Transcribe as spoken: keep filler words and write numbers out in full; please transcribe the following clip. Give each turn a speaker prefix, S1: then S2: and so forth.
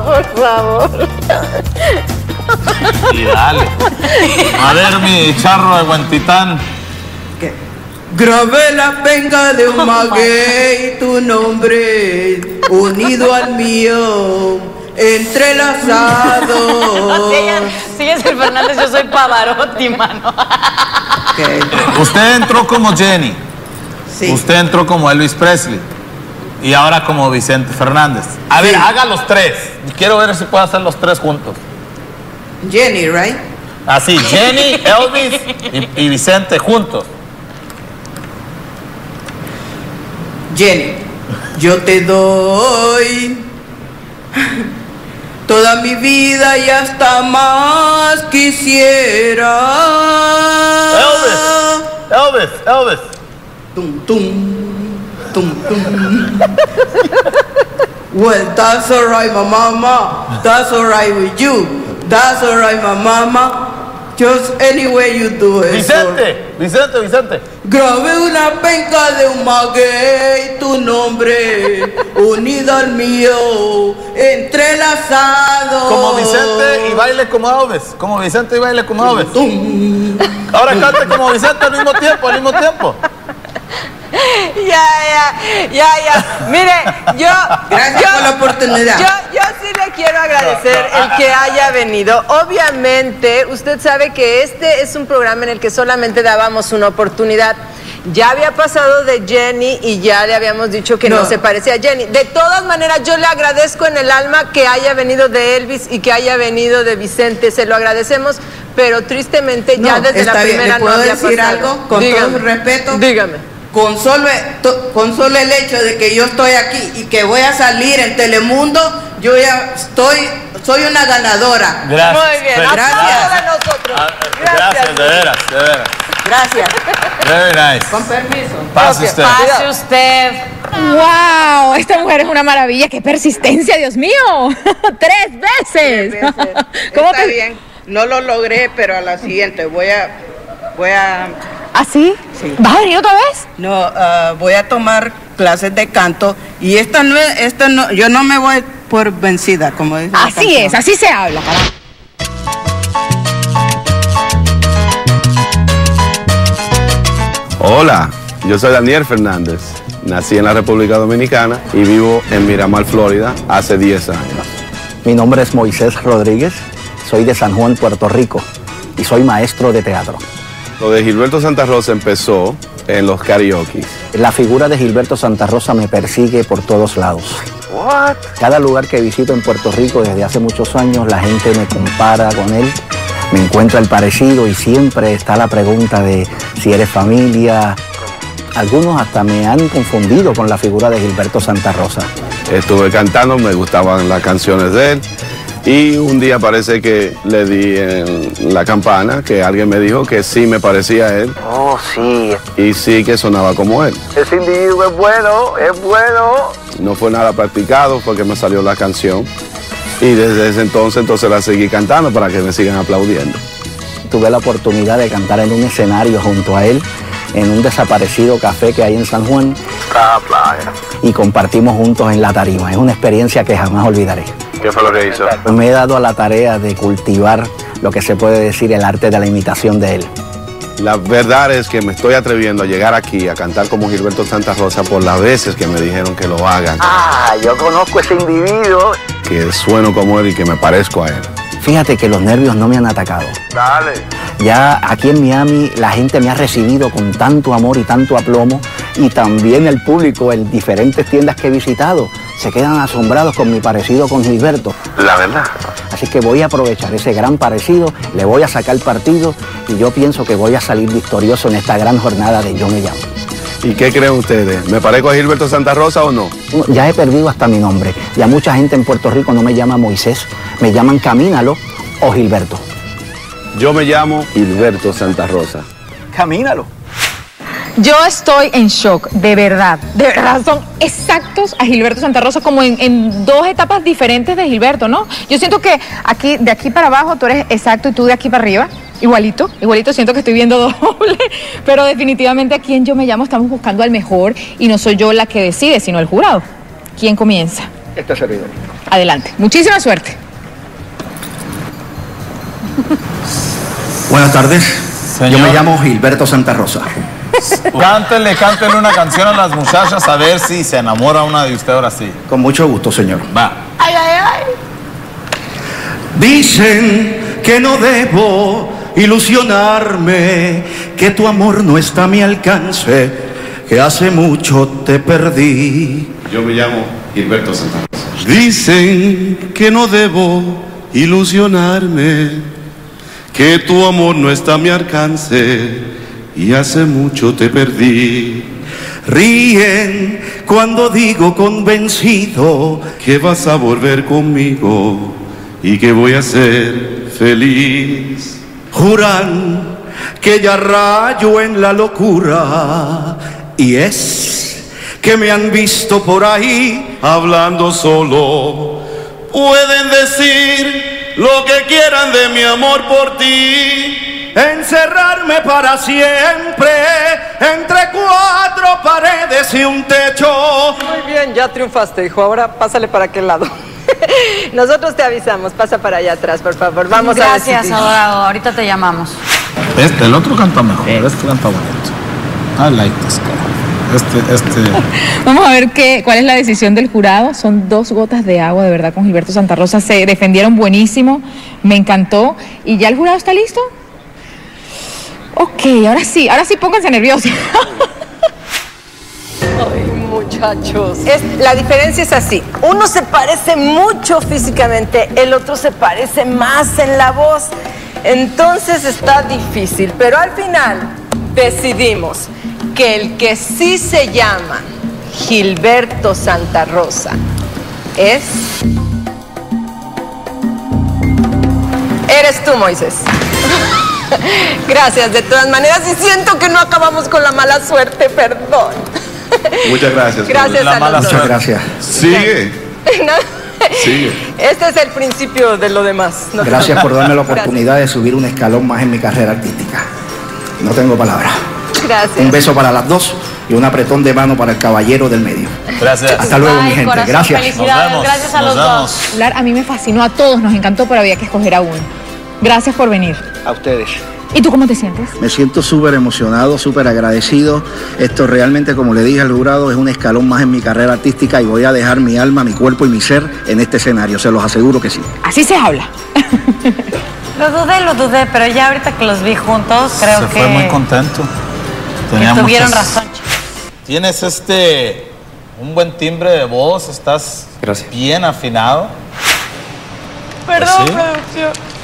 S1: por favor.
S2: Y dale. A ver, mi charro de Huentitán.
S3: ¿Qué? Grabé la penca de un maguey, tu nombre unido al mío, entrelazado.
S1: Síguese, Fernández, yo soy Pavarotti, mano.
S3: Okay.
S2: Usted entró como Jenny.
S3: Sí.
S2: Usted entró como Elvis Presley. Y ahora como Vicente Fernández. A ver,
S3: Sí.
S2: haga los tres. Quiero ver si puede hacer los tres juntos.
S3: Jenny, right?
S2: Así, Jenny, Elvis y, y Vicente juntos.
S3: Jenny, yo te doy toda mi vida y hasta más quisiera.
S2: Elvis, Elvis, Elvis.
S3: Tum, tum, tum, tum. Well, that's all right, my mama. That's all right with you. That's all right, my mama. Just any way you do it.
S2: Vicente, Vicente, Vicente.
S3: Grabé una penca de un maguey, tu nombre unido al mío, entrelazado.
S2: Como Vicente y baile como Elvis. Como Vicente y baile como Elvis.
S3: Tum.
S2: Ahora cante como Vicente al mismo tiempo, al mismo tiempo.
S1: Ya, ya, ya, ya. Mire, yo...
S3: Gracias
S1: yo,
S3: por la oportunidad.
S1: Yo, yo sí le quiero agradecer el que haya venido. Obviamente, usted sabe que este es un programa en el que solamente dábamos una oportunidad. Ya había pasado de Jenny y ya le habíamos dicho que no, no se parecía a Jenny. De todas maneras, yo le agradezco en el alma que haya venido de Elvis y que haya venido de Vicente. Se lo agradecemos, pero tristemente
S3: No,
S1: ya desde la
S3: está bien.
S1: primera
S3: ¿Le puedo
S1: no había
S3: decir
S1: pasado.
S3: algo? Con
S1: Dígame.
S3: todo respeto.
S1: Dígame.
S3: Con solo, to- con solo el hecho de que yo estoy aquí y que voy a salir en Telemundo, yo ya estoy, soy una ganadora.
S2: Gracias.
S1: Muy bien,
S3: Gracias.
S1: aplausos de nosotros.
S2: Ah,
S1: Gracias.
S2: Gracias, de veras, de veras.
S3: Gracias.
S2: Very nice.
S3: Con permiso.
S2: Pase usted.
S1: Pase usted.
S4: ¡Wow! Esta mujer es una maravilla. ¡Qué persistencia, Dios mío! ¡Tres veces! ¿Cómo
S3: Está
S4: te...
S3: bien. No lo logré, pero a la siguiente voy a, voy a,
S4: ¿Ah, sí?
S3: Sí.
S4: ¿Vas a venir otra vez?
S3: no, ah, voy a tomar clases de canto y esta no, es- esta no, yo no me voy por vencida, como dice la
S4: Así
S3: canción.
S4: es, así se habla, carajo.
S5: Hola, yo soy Daniel Fernández. Nací en la República Dominicana y vivo en Miramar, Florida, hace diez años.
S6: Mi nombre es Moisés Rodríguez, soy de San Juan, Puerto Rico, y soy maestro de teatro.
S5: Lo de Gilberto Santa Rosa empezó en los karaoke.
S6: La figura de Gilberto Santa Rosa me persigue por todos lados. Cada lugar que visito en Puerto Rico desde hace muchos años, la gente me compara con él, me encuentra el parecido y siempre está la pregunta de si eres familia. Algunos hasta me han confundido con la figura de Gilberto Santa Rosa.
S5: Estuve cantando, me gustaban las canciones de él. Y un día parece que le di en la campana, que alguien me dijo que sí me parecía a él.
S6: Oh, sí.
S5: Y sí que sonaba como él.
S6: Ese individuo es bueno, es bueno.
S5: No fue nada practicado, fue que me salió la canción. Y desde ese entonces, entonces la seguí cantando para que me sigan aplaudiendo.
S6: Tuve la oportunidad de cantar en un escenario junto a él, en un desaparecido café que hay en San Juan.
S5: Ah, playa.
S6: Y compartimos juntos en la tarima. Es una experiencia que jamás olvidaré.
S5: ¿Qué fue lo que hizo?
S6: Pues me he dado a la tarea de cultivar lo que se puede decir el arte de la imitación de él.
S5: La verdad es que me estoy atreviendo a llegar aquí a cantar como Gilberto Santa Rosa por las veces que me dijeron que lo hagan.
S6: Ah, yo conozco ese individuo.
S5: Que sueno como él y que me parezco a él.
S6: Fíjate que los nervios no me han atacado.
S5: Dale.
S6: Ya aquí en Miami la gente me ha recibido con tanto amor y tanto aplomo, y también el público en diferentes tiendas que he visitado se quedan asombrados con mi parecido con Gilberto.
S5: La verdad.
S6: Así que voy a aprovechar ese gran parecido, le voy a sacar partido y yo pienso que voy a salir victorioso en esta gran jornada de Yo Me Llamo.
S5: ¿Y qué creen ustedes? ¿Me parezco a Gilberto Santa Rosa o no?
S6: Ya he perdido hasta mi nombre. Ya mucha gente en Puerto Rico no me llama Moisés, me llaman Camínalo o Gilberto.
S5: Yo me llamo Gilberto Santa Rosa.
S6: Camínalo.
S4: Yo estoy en shock, de verdad, de verdad, son exactos a Gilberto Santa Rosa, como en, en dos etapas diferentes de Gilberto, ¿no? Yo siento que aquí, de aquí para abajo, tú eres exacto y tú de aquí para arriba, igualito, igualito, siento que estoy viendo doble, pero definitivamente aquí en Yo Me Llamo estamos buscando al mejor y no soy yo la que decide, sino el jurado. ¿Quién comienza?
S6: Este servidor.
S4: Adelante. Muchísima suerte.
S7: Buenas tardes.
S2: Señor.
S7: Yo me llamo Gilberto Santa Rosa.
S2: Cántele, cántele una canción a las muchachas a ver si se enamora una de usted ahora sí.
S7: Con mucho gusto, señor.
S2: Va.
S1: Ay, ay, ay.
S7: Dicen que no debo ilusionarme, que tu amor no está a mi alcance, que hace mucho te perdí.
S5: Yo me llamo Gilberto Santa Rosa.
S8: Dicen que no debo ilusionarme, que tu amor no está a mi alcance y hace mucho te perdí.
S7: Ríen cuando digo convencido
S8: Que vas a volver conmigo y que voy a ser feliz.
S7: juran que ya rayo en la locura, y es que me han visto por ahí
S8: Hablando solo, pueden decir lo que quieran de mi amor por ti.
S7: encerrarme para siempre entre cuatro paredes y un techo.
S1: Muy bien, ya triunfaste, hijo. Ahora pásale para aquel lado. Nosotros te avisamos. Pasa para allá atrás, por favor. Vamos a
S9: Gracias,
S1: decidir.
S9: adorado. Ahorita te llamamos.
S2: Este, el otro canta mejor, este canta bonito. I like this guy. Este, este.
S4: Vamos a ver qué, cuál es la decisión del jurado. Son dos gotas de agua, de verdad, con Gilberto Santa Rosa. Se defendieron buenísimo, me encantó. ¿Y ya el jurado está listo? Ok, ahora sí, ahora sí pónganse nerviosos.
S1: Ay, muchachos. Es, la diferencia es así. Uno se parece mucho físicamente, el otro se parece más en la voz. Entonces está difícil. Pero al final decidimos que el que sí se llama Gilberto Santa Rosa es... Eres tú, Moisés. Gracias, de todas maneras, y siento que no acabamos con la mala suerte, perdón.
S8: Muchas gracias.
S1: Gracias
S2: La
S1: a
S2: mala
S1: los dos.
S7: Muchas gracias.
S8: Sigue.
S1: No.
S8: Sigue.
S1: Este es el principio de lo demás. No te
S7: Gracias por darme la
S1: preocupes.
S7: oportunidad de subir un escalón más en mi carrera artística. No tengo palabras.
S1: Gracias.
S7: Un beso para las dos y un apretón de mano para el caballero del medio.
S2: Gracias.
S7: Hasta luego, mi
S9: Ay,
S7: gente.
S9: corazón,
S7: Gracias.
S9: felicidades.
S2: Nos vemos,
S9: Gracias a
S2: nos
S9: los
S2: vemos.
S9: dos.
S4: Hablar a mí me fascinó, a todos nos encantó, pero había que escoger a uno. Gracias por venir.
S7: A ustedes.
S4: ¿Y tú cómo te sientes?
S7: Me siento súper emocionado, súper agradecido. Esto realmente, como le dije al jurado, es un escalón más en mi carrera artística y voy a dejar mi alma, mi cuerpo y mi ser en este escenario. Se los aseguro que sí.
S4: Así se habla.
S9: Lo dudé, lo dudé, pero ya ahorita que los vi juntos, creo
S2: Se
S9: que,
S2: fue muy contento.
S9: que
S2: Tenía
S9: tuvieron
S2: muchas-
S9: razón, chicos.
S2: Tienes este un buen timbre de voz, estás
S10: Gracias.
S2: bien afinado.
S1: Perdón,
S2: ¿Sí?
S1: producción.